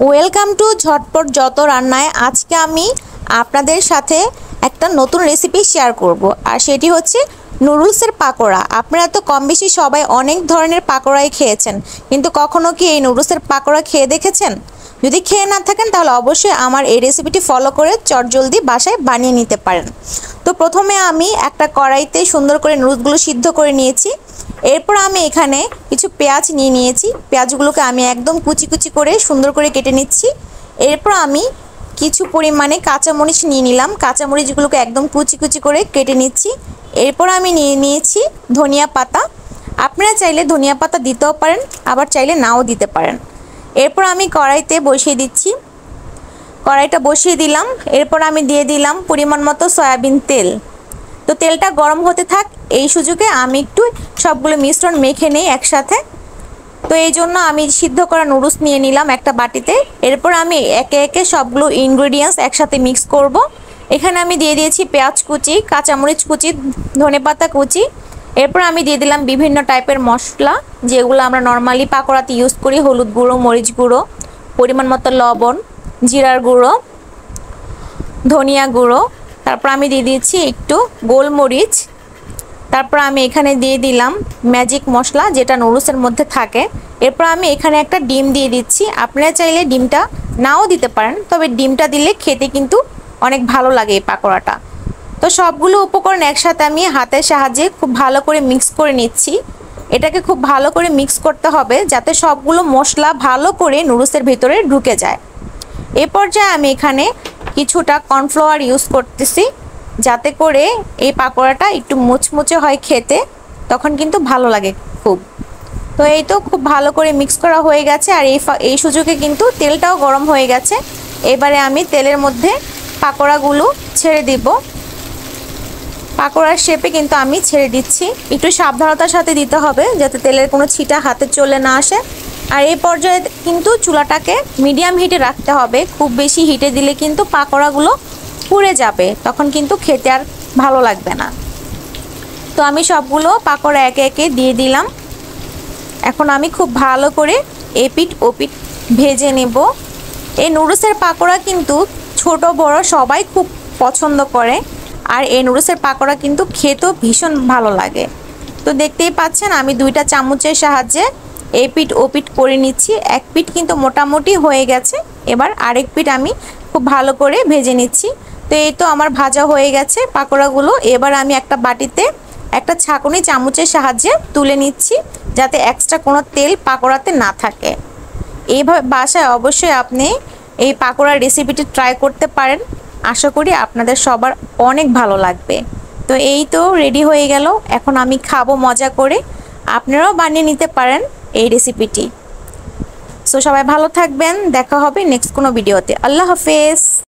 Welcome to ঝটপট যত রান্নায়। আজকে আমি আপনাদের সাথে একটা নতুন রেসিপি শেয়ার করব, আর সেটি হচ্ছে নুডলসের পাকোড়া। আপনারা তো কম বেশি সবাই অনেক ধরনের পাকোড়াই খেয়েছেন, কিন্তু কখনো কি এই নুডলসের পাকোড়া খেয়ে দেখেছেন? যদি খেয়ে না থাকেন তাহলে অবশ্যই আমার এই রেসিপিটি ফলো করে চটজলদি বাসায় বানিয়ে নিতে পারেন। তো প্রথমে আমি একটা কড়াইতে সুন্দর করে নুডলসগুলো সিদ্ধ করে নিয়েছি। এরপর আমি এখানে কিছু পেঁয়াজ নিয়ে নিয়েছি। পেঁয়াজগুলোকে আমি একদম কুচি কুচি করে সুন্দর করে কেটে নিচ্ছি। এরপর আমি কিছু পরিমাণে কাঁচামরিচ নিয়ে নিলাম। কাঁচামরিচগুলোকে একদম কুচি কুচি করে কেটে নিচ্ছি। এরপর আমি নিয়ে নিয়েছি ধনিয়া পাতা। আপনারা চাইলে ধনিয়া পাতা দিতেও পারেন, আবার চাইলে নাও দিতে পারেন। এরপর আমি কড়াইতে বসিয়ে দিচ্ছি। কড়াইটা বসিয়ে দিলাম। এরপর আমি দিয়ে দিলাম পরিমাণ মতো সয়াবিন তেল। তো তেলটা গরম হতে থাক, এই সুযোগে আমি একটু সবগুলো মিশ্রণ মেখে নেই একসাথে। তো এই জন্য আমি সিদ্ধ করা নুডলস নিয়ে নিলাম একটা বাটিতে। এরপর আমি একে একে সবগুলো ইনগ্রেডিয়েন্টস একসাথে মিক্স করব। এখানে আমি দিয়ে দিয়েছি পেঁয়াজ কুচি, কাঁচামরিচ কুচি, ধনেপাতা কুচি। এরপর আমি দিয়ে দিলাম বিভিন্ন টাইপের মশলা, যেগুলো আমরা নর্মালি পাকোড়াতে ইউজ করি। হলুদ গুঁড়ো, মরিচ গুঁড়ো, পরিমাণ মতো লবণ, জিরার গুঁড়ো, ধনিয়া গুঁড়ো। তারপর আমি দিয়ে দিয়েছি একটু গোলমরিচ। তারপর আমি এখানে দিয়ে দিলাম ম্যাজিক মশলা, যেটা নুডলসের মধ্যে থাকে। এরপর আমি এখানে একটা ডিম দিয়ে দিচ্ছি। আপনারা চাইলে ডিমটা নাও দিতে পারেন, তবে ডিমটা দিলে খেতে কিন্তু অনেক ভালো লাগে এই পাকোড়াটা। তো সবগুলো উপকরণ একসাথে আমি হাতের সাহায্যে খুব ভালো করে মিক্স করে নিচ্ছি। এটাকে খুব ভালো করে মিক্স করতে হবে যাতে সবগুলো মশলা ভালো করে নুডলসের ভিতরে ঢুকে যায়। এ পর্যায়ে আমি এখানে কিছুটা কর্নফ্লাওয়ার ইউজ করতেছি, যাতে করে এই পাকোড়াটা একটু মুচমুচে হয় খেতে, তখন কিন্তু ভালো লাগে খুব। তো এই তো খুব ভালো করে মিক্স করা হয়ে গেছে, আর এই সুযোগে কিন্তু তেলটাও গরম হয়ে গেছে। এবারে আমি তেলের মধ্যে পাকোড়াগুলো ছেড়ে দিব। পাকোড়ার শেপে কিন্তু আমি ছেড়ে দিচ্ছি। একটু সাবধানতার সাথে দিতে হবে যাতে তেলের কোনো ছিটা হাতে চলে না আসে। আর এই পর্যায়ে কিন্তু চুলাটাকে মিডিয়াম হিটে রাখতে হবে। খুব বেশি হিটে দিলে কিন্তু পাকোড়াগুলো পুড়ে যাবে, তখন কিন্তু খেতে আর ভালো লাগবে না। তো আমি সবগুলো পাকোড়া একে একে দিয়ে দিলাম। এখন আমি খুব ভালো করে এপিট ওপিট ভেজে নেব। এই নুডলসের পাকোড়া কিন্তু ছোট বড় সবাই খুব পছন্দ করে, আর এই নুডলসের পাকোড়া কিন্তু খেতেও ভীষণ ভালো লাগে। তো দেখতেই পাচ্ছেন আমি দুইটা চামচের সাহায্যে এপিট ওপিট করে নিচ্ছি। এক পিঠ কিন্তু মোটামুটি হয়ে গেছে, এবার আরেক পিঠ আমি খুব ভালো করে ভেজে নিচ্ছি। তো এই তো আমার ভাজা হয়ে গেছে পাকোড়াগুলো। এবার আমি একটা বাটিতে একটা ছাঁকুনি চামচের সাহায্যে তুলে নিচ্ছি, যাতে এক্সট্রা কোনো তেল পাকোড়াতে না থাকে। এইভাবে বাসায় অবশ্যই আপনি এই পাকোড়ার রেসিপিটি ট্রাই করতে পারেন। আশা করি আপনাদের সবার অনেক ভালো লাগবে। তো এই তো রেডি হয়ে গেল, এখন আমি খাবো মজা করে। আপনারাও বানিয়ে নিতে পারেন এই রেসিপিটি। সো সবাই ভালো থাকবেন, দেখা হবে নেক্সট কোনো ভিডিওতে। আল্লাহ হাফেজ।